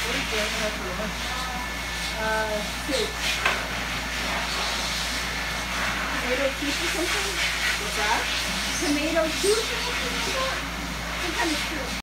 What is going on for lunch? Soup. Tomato soup or something? What's that? Tomato soup or something like that? Some kind of soup.